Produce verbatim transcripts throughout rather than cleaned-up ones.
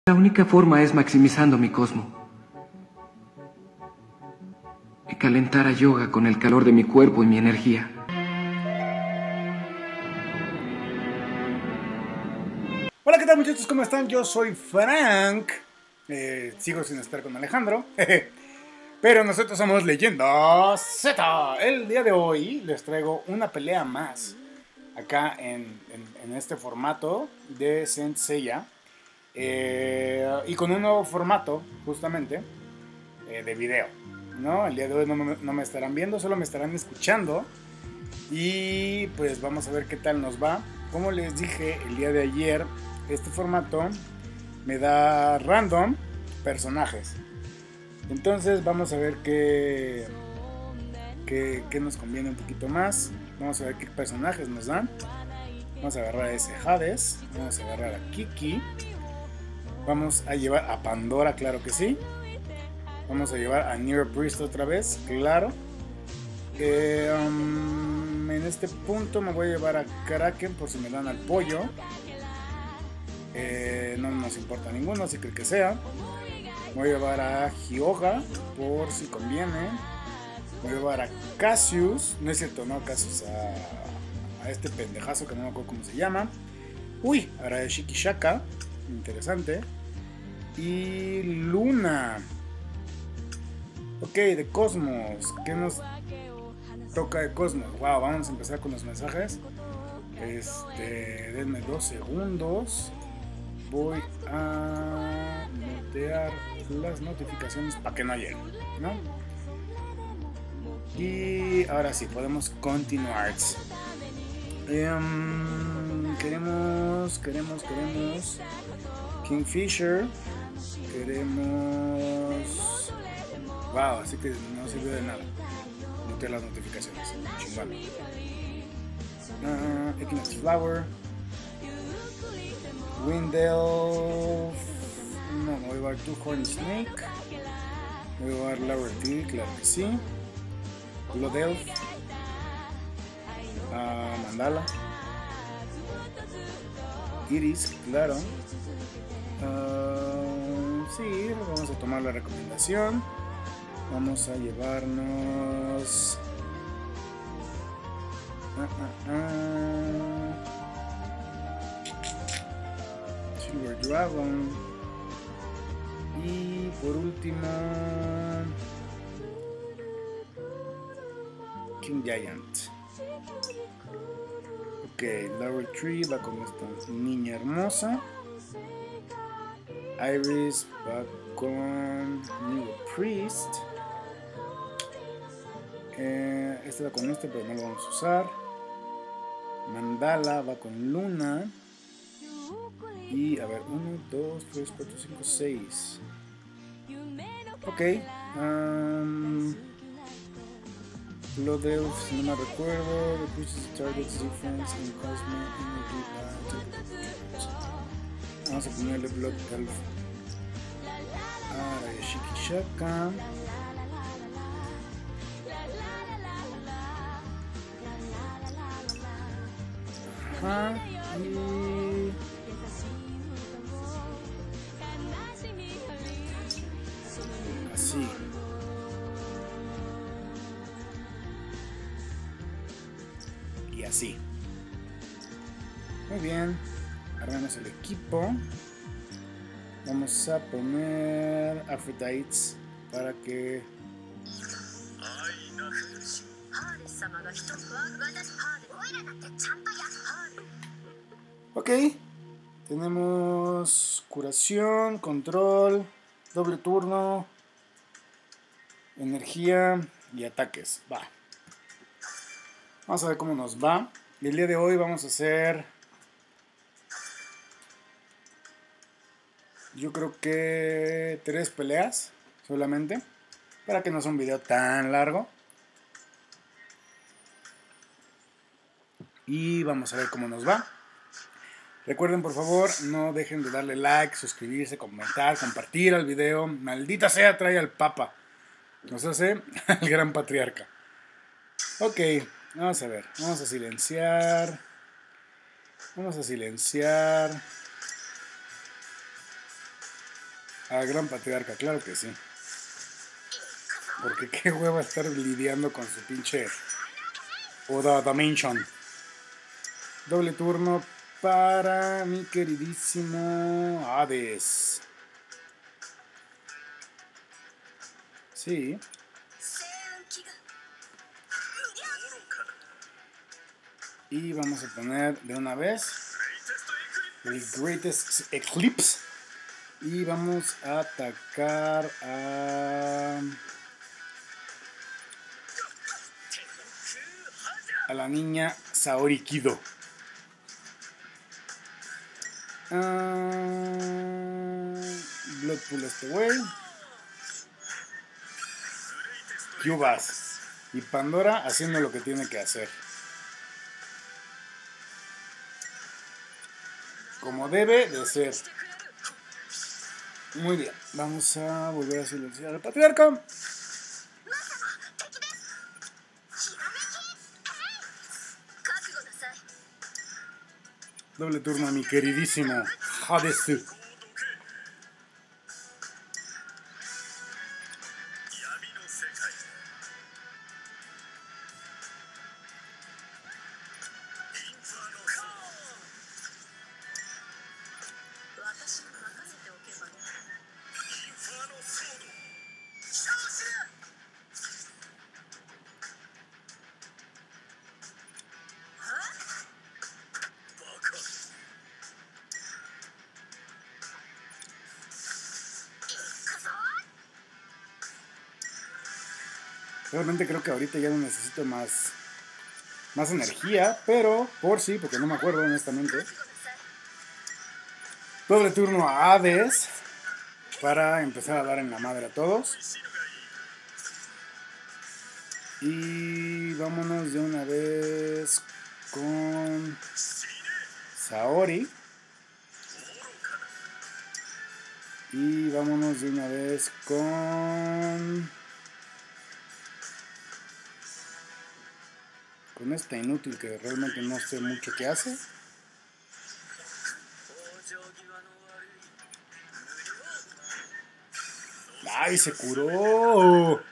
La única forma es maximizando mi cosmo. Y calentar a yoga con el calor de mi cuerpo y mi energía. Hola, ¿qué tal, muchachos? ¿Cómo están? Yo soy Frank. Eh, sigo sin estar con Alejandro. Pero nosotros somos Leyenda Z. El día de hoy les traigo una pelea más. Acá en, en, en este formato de Saint Seiya. Eh, y con un nuevo formato, justamente, eh, de video, ¿no? El día de hoy no me, no me estarán viendo, solo me estarán escuchando. Y pues vamos a ver qué tal nos va. Como les dije el día de ayer, este formato me da random personajes. Entonces vamos a ver qué, qué, qué nos conviene un poquito más. Vamos a ver qué personajes nos dan. Vamos a agarrar a ese Hades. Vamos a agarrar a Kiki. Vamos a llevar a Pandora, claro que sí. Vamos a llevar a Nero Priest otra vez, claro. Eh, um, en este punto me voy a llevar a Kraken por si me dan al pollo. Eh, no nos importa ninguno, así que el que sea. Voy a llevar a Hyoga por si conviene. Voy a llevar a Cassius. No es cierto, no, Cassius. A, a este pendejazo que no me acuerdo cómo se llama. Uy, ahora es Shikishaka. Interesante. Y Luna. Ok, de Cosmos. ¿Qué nos toca de Cosmos? Wow, vamos a empezar con los mensajes. Este, denme dos segundos. Voy a mutear las notificaciones para que no lleguen, ¿no? Y ahora sí, podemos continuar. Um, queremos, queremos, queremos Kingfisher. Queremos... Wow, así que no sirvió de nada mutear las notificaciones. Chingón. Uh, Equinox Flower. Windelf. No, me voy a llevar Two Horn Snake. Me voy a llevar Lower D, claro que sí. Blood Elf. Uh, Mandala. Iris, claro. Uh, sí, vamos a tomar la recomendación. Vamos a llevarnos. Uh, uh, uh. Silver Dragon. Y por último, King Giant. Ok, Lower Tree va con esta niña hermosa. Iris va con New Priest. Eh, este va con este, pero no lo vamos a usar. Mandala va con Luna. Y a ver, uno, dos, tres, cuatro, cinco, seis. Ok. Um, Blood Elf, si no me recuerdo. Decreases the target's defense in Cosmic Energy. Vamos a ponerle Blood Elf a Shikishaka. Ajá. Y... así. Y así. Muy bien. Armamos el equipo. Vamos a poner Aphrodites para que... Ok. Tenemos curación, control, doble turno, energía y ataques. Va. Vamos a ver cómo nos va. Y el día de hoy vamos a hacer... yo creo que tres peleas solamente, para que no sea un video tan largo. Y vamos a ver cómo nos va. Recuerden, por favor, no dejen de darle like, suscribirse, comentar, compartir el video. Maldita sea, trae al Papa. Nos hace el gran patriarca. Ok, vamos a ver. Vamos a silenciar. Vamos a silenciar. Al gran patriarca, claro que sí. Porque qué hueva estar lidiando con su pinche Oda Dimension. Doble turno para mi queridísimo Hades. Sí. Y vamos a poner de una vez el Greatest Eclipse. Y vamos a atacar a... a la niña Saori Kido. Uh, Bloodpool este güey. Cubas. Y Pandora haciendo lo que tiene que hacer. Como debe de ser. Muy bien. Vamos a volver a silenciar al patriarca. Doble turno a mi queridísimo Hades. Realmente creo que ahorita ya no necesito más, más energía, pero por sí, porque no me acuerdo honestamente. Doble turno a Hades para empezar a dar en la madre a todos. Y vámonos de una vez con Saori. Y vámonos de una vez con... con esta inútil que realmente no sé mucho qué hace. ¡Ay, se curó!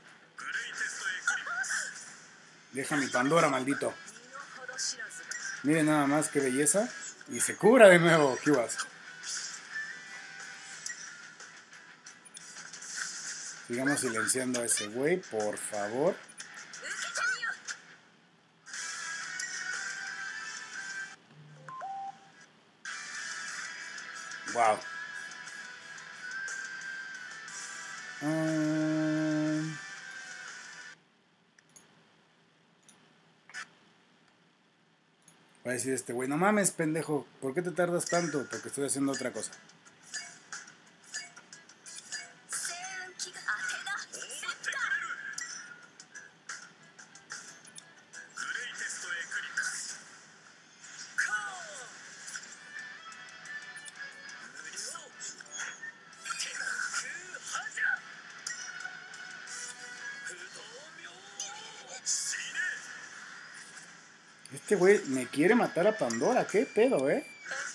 Deja mi Pandora, maldito. Miren nada más qué belleza. Y se cura de nuevo, Cubas. Sigamos silenciando a ese güey, por favor. Wow. Um... Va a decir este güey, no mames, pendejo, ¿por qué te tardas tanto? Porque estoy haciendo otra cosa. Este güey me quiere matar a Pandora, ¿qué pedo, eh?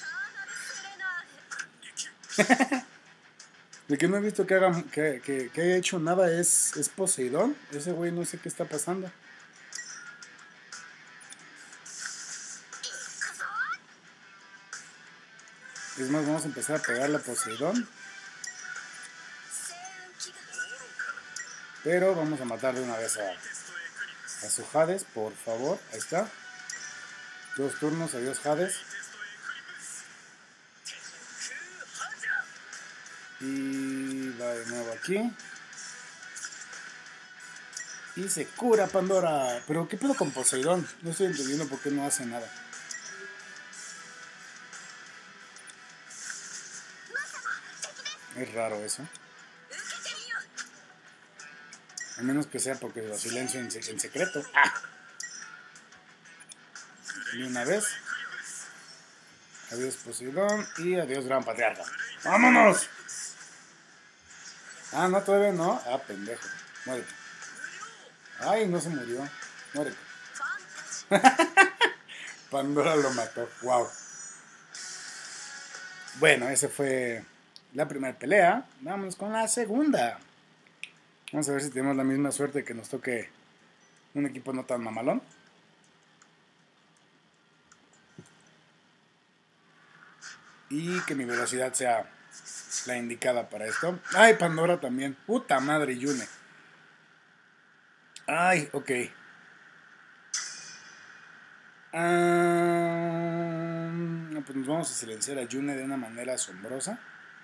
De que no he visto que, haga, que, que, que haya hecho nada es, es Poseidón. Ese güey no sé qué está pasando. Es más, vamos a empezar a pegarle a Poseidón. Pero vamos a matar de una vez a, a su Hades, por favor. Ahí está. Dos turnos, adiós Hades. Y va de nuevo aquí. Y se cura Pandora. Pero ¿qué pedo con Poseidón? No estoy entendiendo por qué no hace nada. Es raro eso. A menos que sea porque lo silencio en, en secreto. ¡Ah! Y una vez. Adiós Poseidón y adiós Gran Patriarca. ¡Vámonos! Ah, no, todavía no. Ah, pendejo. Muérete. Ay, no se murió. Muérete. Pandora lo mató. Wow. Bueno, ese fue la primera pelea. Vamos con la segunda. Vamos a ver si tenemos la misma suerte que nos toque un equipo no tan mamalón. Y que mi velocidad sea la indicada para esto. Ay, Pandora también. Puta madre, Yune. Ay, ok. Um, pues nos vamos a silenciar a Yune de una manera asombrosa.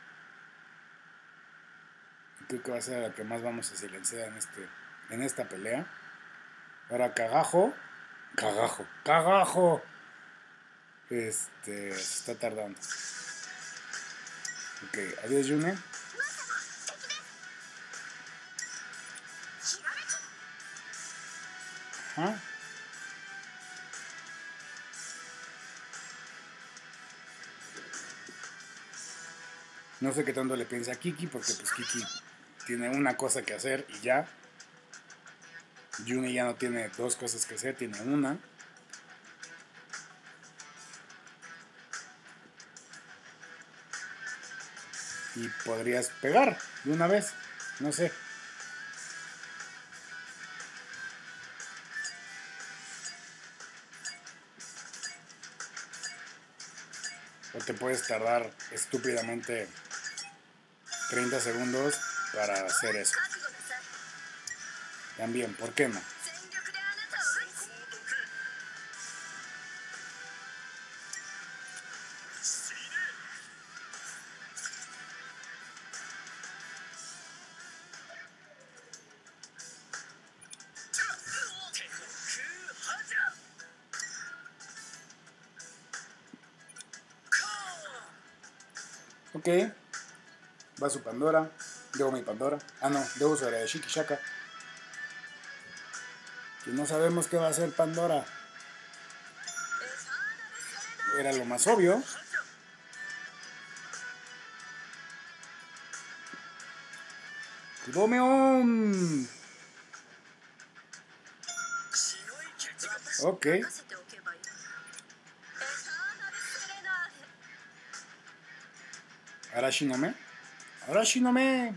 Creo que va a ser la que más vamos a silenciar en, este, en esta pelea. Ahora Cagajo. Cagajo. Cagajo. Este, se está tardando. Ok, adiós Yune. Ajá. No sé qué tanto le piensa a Kiki, porque pues Kiki tiene una cosa que hacer y ya. Yune ya no tiene dos cosas que hacer, tiene una. Y podrías pegar de una vez, no sé. O te puedes tardar estúpidamente treinta segundos para hacer eso. También, ¿por qué no? Ok, va su Pandora, debo mi Pandora, ah no, debo su área de Shiki Shaka. Que no sabemos qué va a hacer Pandora. Era lo más obvio. ¡Kudomeon! Ok. Arashinome. Arashinome.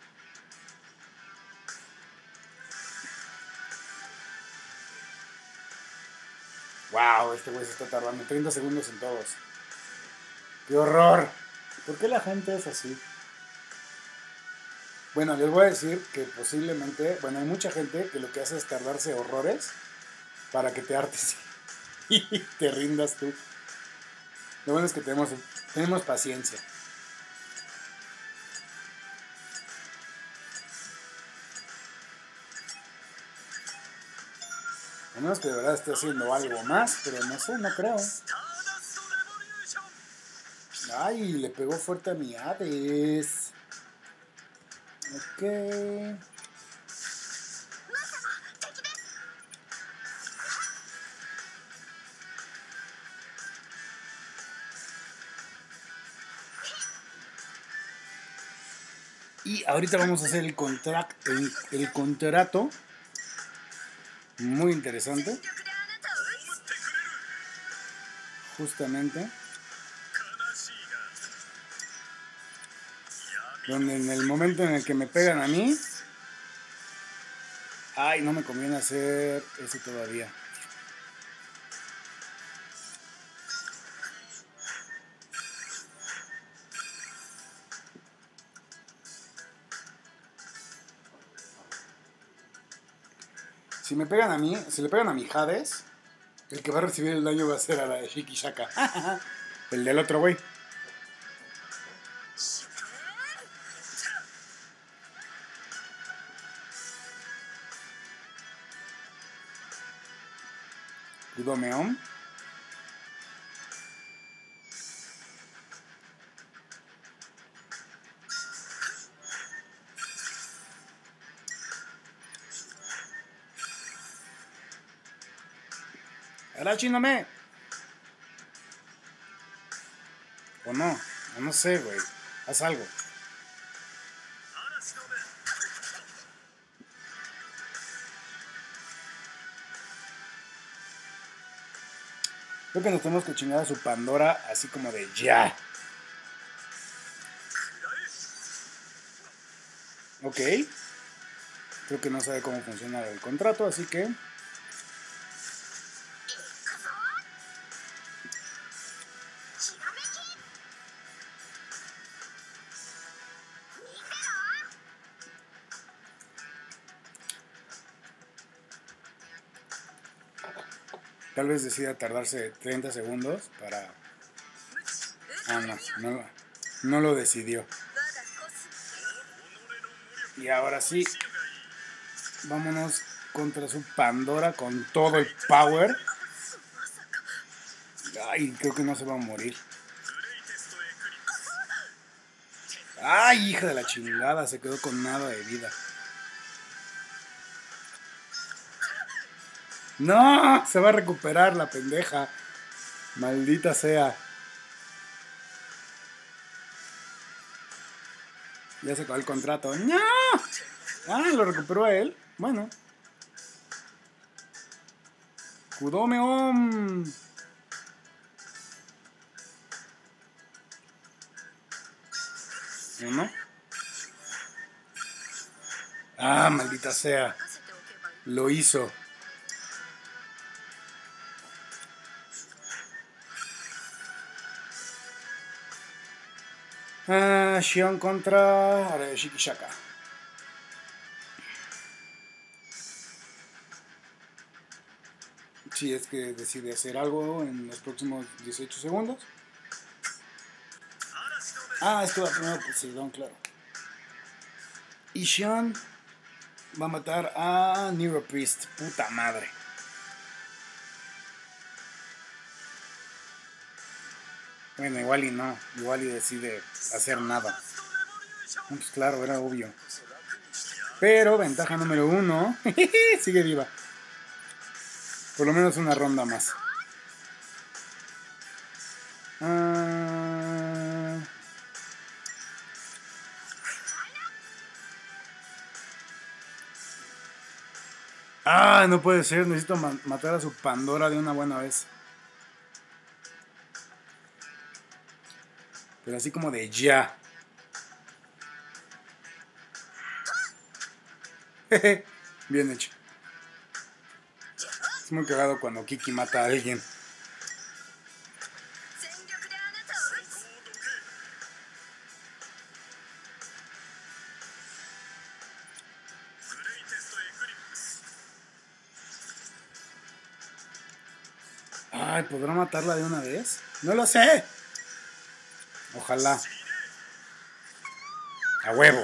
Wow, este güey se está tardando treinta segundos en todos. ¡Qué horror! ¿Por qué la gente es así? Bueno, les voy a decir que posiblemente, bueno, hay mucha gente que lo que hace es tardarse horrores para que te hartes y te rindas tú. Lo bueno es que tenemos, tenemos paciencia. A menos que de verdad esté haciendo algo más, pero no sé, no creo. Ay, le pegó fuerte a mi Hades. Ok. Y ahorita vamos a hacer el, contract, el, el contrato. Muy interesante. Justamente. Donde en el momento en el que me pegan a mí. Ay, no me conviene hacer eso todavía. Si me pegan a mí, si le pegan a mi Hades, el que va a recibir el daño va a ser a la de Shiki Shaka. El del otro güey. Kudomeon. Arashinome. O no, o no sé, güey. Haz algo. Creo que nos tenemos que chingar a su Pandora así como de ya. Ok. Creo que no sabe cómo funciona el contrato, así que... Tal vez decida tardarse treinta segundos para... Ah, no, no, no lo decidió. Y ahora sí, vámonos contra su Pandora con todo el power. Ay, creo que no se va a morir. Ay, hija de la chingada, se quedó con nada de vida. No, se va a recuperar la pendeja. Maldita sea. Ya se acabó el contrato. ¡No! Ah, lo recuperó a él. Bueno. Kudome Om. ¿No? Ah, maldita sea. Lo hizo. Ah, Shion contra Shikishaka. Si es que decide hacer algo en los próximos dieciocho segundos. Ah, esto va primero, pues sí, don, claro. Y Shion va a matar a Nero Priest. Puta madre. Bueno, igual y no. Igual y decide hacer nada. Pues claro, era obvio. Pero ventaja número uno. Sigue viva. Por lo menos una ronda más. Uh... Ah, no puede ser. Necesito ma matar a su Pandora de una buena vez. Pero así como de ya. Bien hecho. Es muy cagado cuando Kiki mata a alguien. Ay, ¿podrá matarla de una vez? No lo sé. Ojalá. A huevo.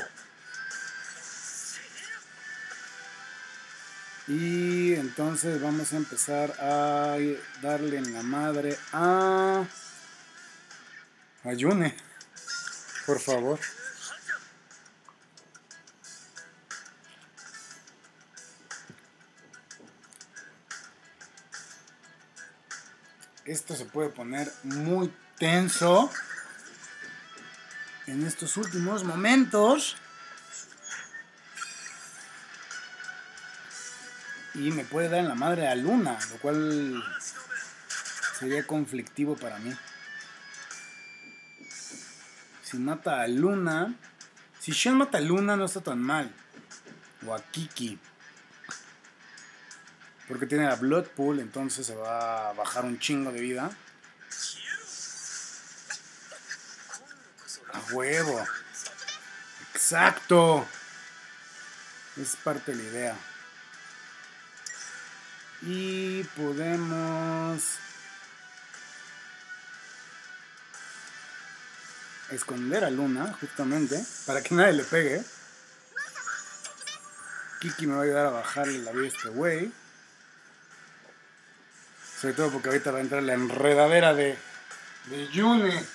Y entonces vamos a empezar a darle en la madre a... a Yune. Por favor. Esto se puede poner muy tenso en estos últimos momentos. Y me puede dar en la madre a Luna, lo cual sería conflictivo para mí. Si mata a Luna... Si Shion mata a Luna no está tan mal. O a Kiki. Porque tiene la Blood Pool, entonces se va a bajar un chingo de vida. A huevo. Exacto. Es parte de la idea. Y podemos esconder a Luna, justamente, para que nadie le pegue. Kiki me va a ayudar a bajarle la vida a este güey. Sobre todo porque ahorita va a entrar la enredadera de, de Yune.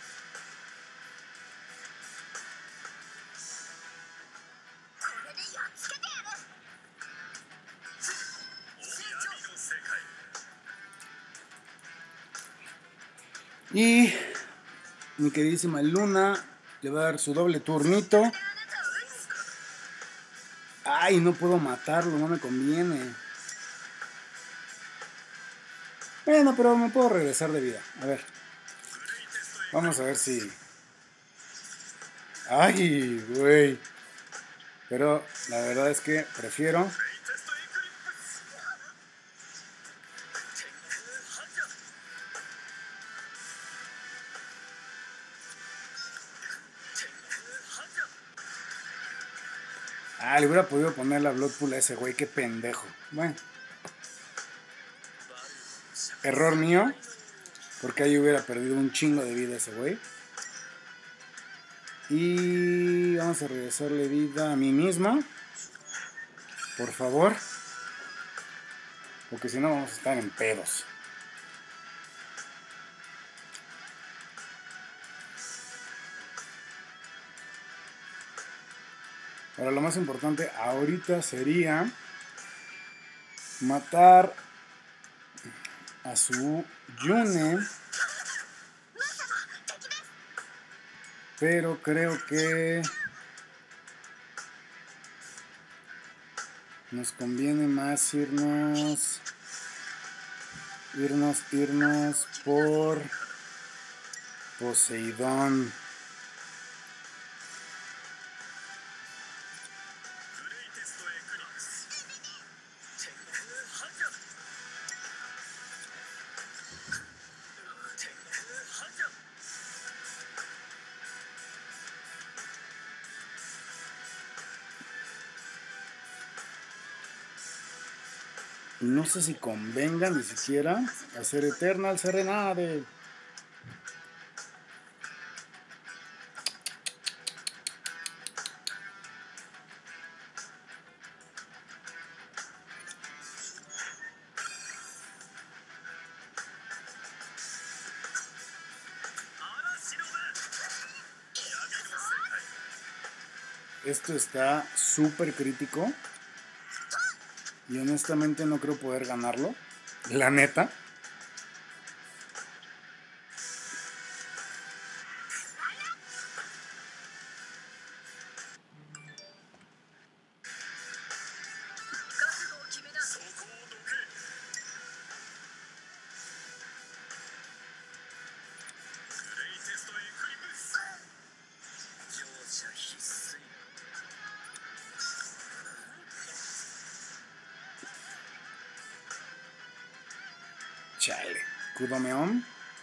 Y mi queridísima Luna le va a dar su doble turnito. Ay, no puedo matarlo, no me conviene. Bueno, pero me puedo regresar de vida. A ver. Vamos a ver si... Ay, güey. Pero la verdad es que prefiero... Ah, le hubiera podido poner la Blood Pool a ese güey, qué pendejo. Bueno. Error mío. Porque ahí hubiera perdido un chingo de vida ese güey. Y vamos a regresarle vida a mí misma. Por favor. Porque si no vamos a estar en pedos. Ahora lo más importante ahorita sería matar a su Yune. Pero creo que nos conviene más irnos, irnos, irnos por Poseidón. No sé si convenga ni siquiera hacer Eternal Serenade. Esto está súper crítico. Y honestamente no creo poder ganarlo. La neta. Chale. Kudomeon.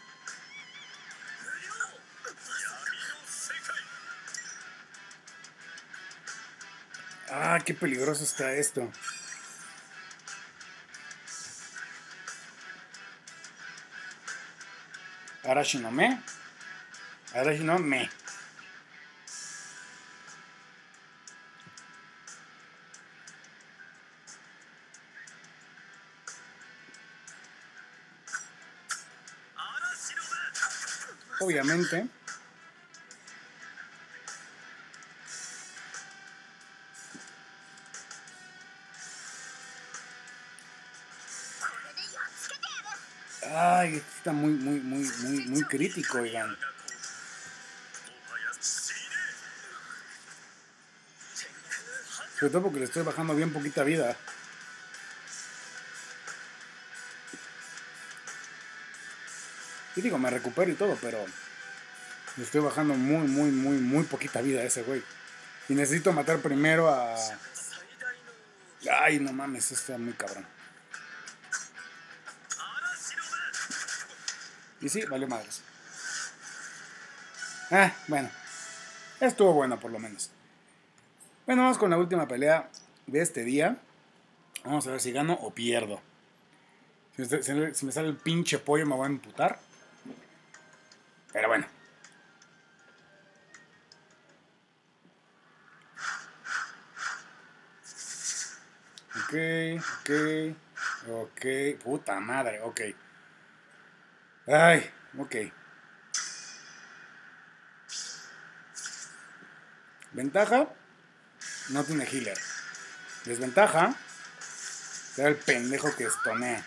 Ah, qué peligroso está esto. Arashi no me. Arashi no me. Obviamente. Ay, esto está muy, muy, muy, muy, muy crítico, oigan. Sobre todo porque le estoy bajando bien poquita vida. Y digo, me recupero y todo, pero le estoy bajando muy, muy, muy, muy poquita vida a ese güey. Y necesito matar primero a... Ay, no mames, esto está muy cabrón. Y sí, valió madres. Ah, bueno. Estuvo bueno por lo menos. Bueno, vamos con la última pelea de este día. Vamos a ver si gano o pierdo. Si me, si me sale el pinche pollo me voy a emputar. Pero bueno. Ok, ok, ok. Puta madre, ok. Ay, ok. Ventaja, no tiene healer. Desventaja, era el pendejo que estonea.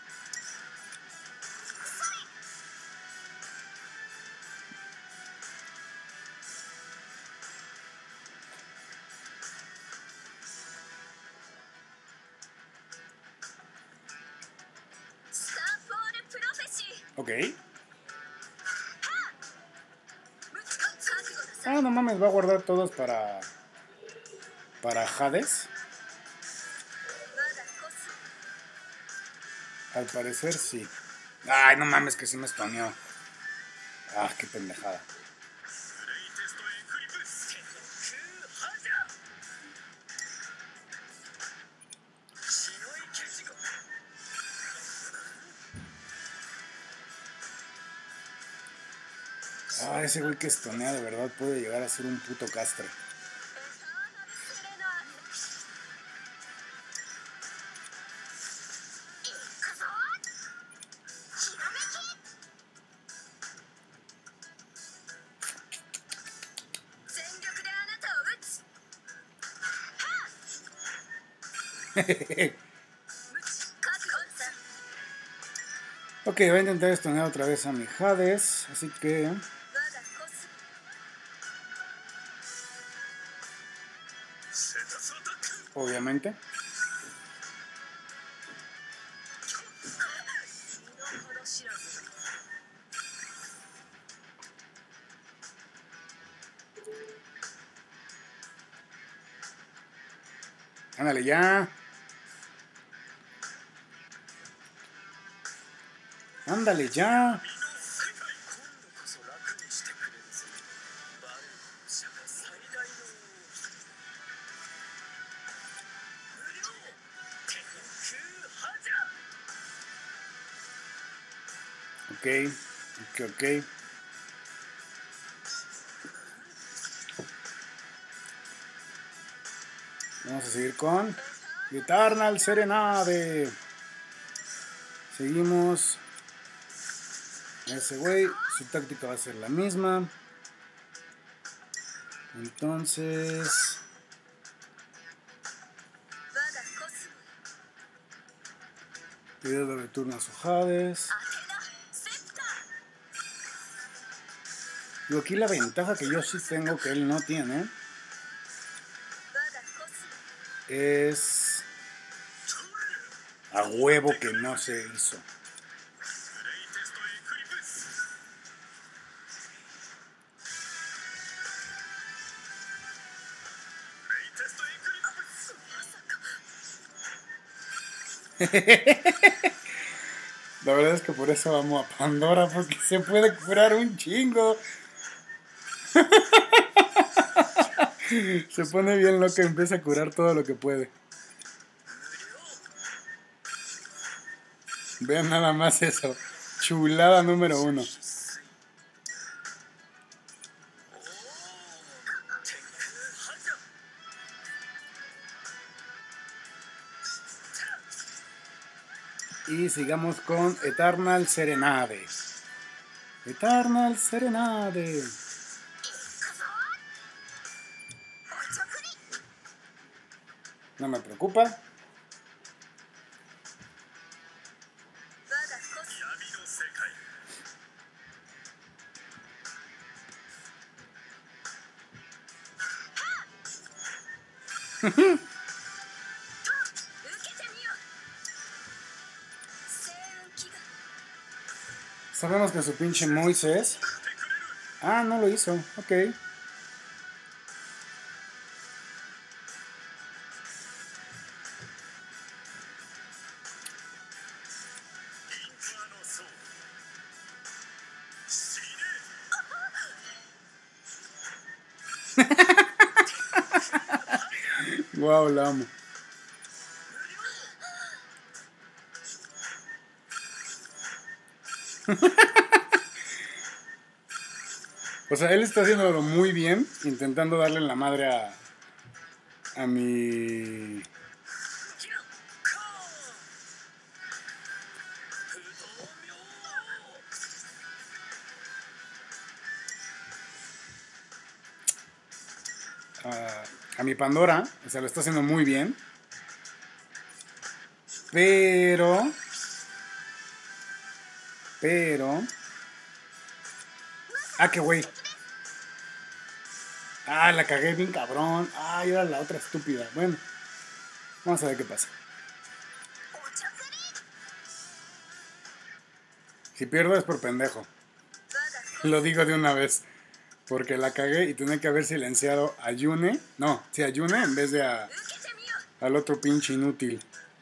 Ok. Ah, no mames, va a guardar todos para... para Hades. Al parecer sí. Ay, no mames, que sí me estoneó. Ah, qué pendejada. Ah, ese güey que estonea de verdad puede llegar a ser un puto castre. Ok, voy a intentar estonear otra vez a mi Hades, así que... obviamente. Ándale ya. Ándale ya. Ok, ok, ok. Vamos a seguir con Eternal Serenade. Seguimos. Ese güey, su táctica va a ser la misma. Entonces... pido de retorno a su Hades. Y aquí la ventaja que yo sí tengo que él no tiene es a huevo que no se hizo. La verdad es que por eso vamos a Pandora, porque se puede curar un chingo. Se pone bien loca y empieza a curar todo lo que puede. Vean nada más eso. Chulada número uno. Y sigamos con Eternal Serenade. Eternal Serenade. No me preocupa. Sabemos que su pinche Moisés... ah, no lo hizo. Ok. Wow, la amo. O sea, él está haciéndolo muy bien, intentando darle en la madre a, a mi... A, a mi Pandora. O sea, lo está haciendo muy bien. Pero... Pero... ah, qué güey. Ah, la cagué bien cabrón. Ah, era la otra estúpida. Bueno, vamos a ver qué pasa. Si pierdo es por pendejo. Lo digo de una vez. Porque la cagué y tenía que haber silenciado a Yune. No, sí, a Yune en vez de a, al otro pinche inútil.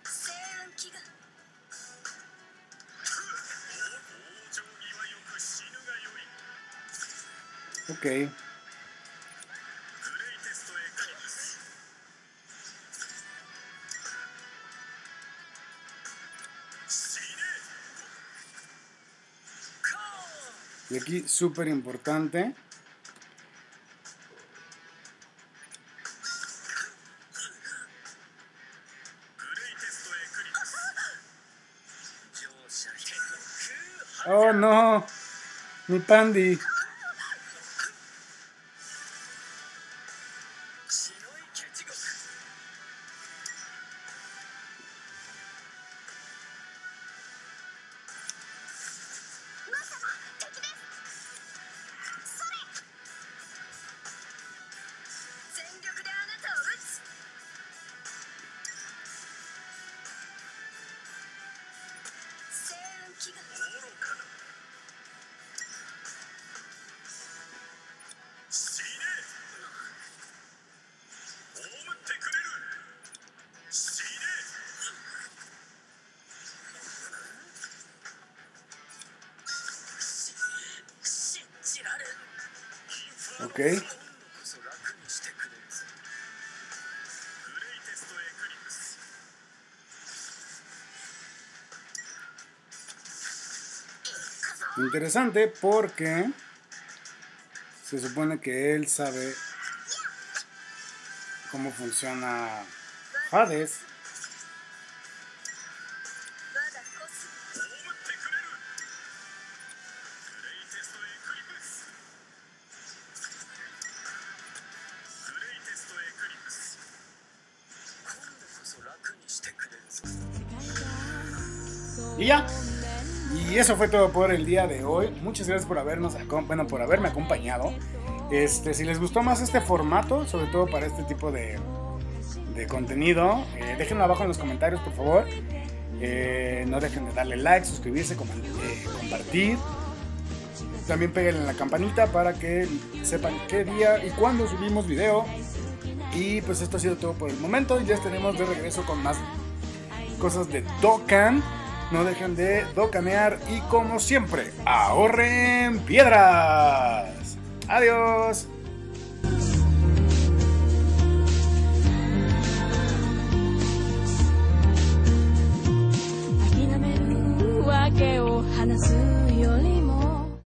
Ok. Y aquí súper importante. Oh no, mi Pandy. Ok. Interesante porque se supone que él sabe cómo funciona Hades. Y ya. Y eso fue todo por el día de hoy. Muchas gracias por habernos, bueno, por haberme acompañado. Este, si les gustó más este formato, sobre todo para este tipo de, de contenido, eh, déjenlo abajo en los comentarios, por favor. Eh, no dejen de darle like, suscribirse, com eh, compartir. También peguen en la campanita para que sepan qué día y cuándo subimos video. Y pues esto ha sido todo por el momento. Ya estaremos de regreso con más cosas de Dokkan. No dejen de docanear y como siempre, ahorren piedras. Adiós.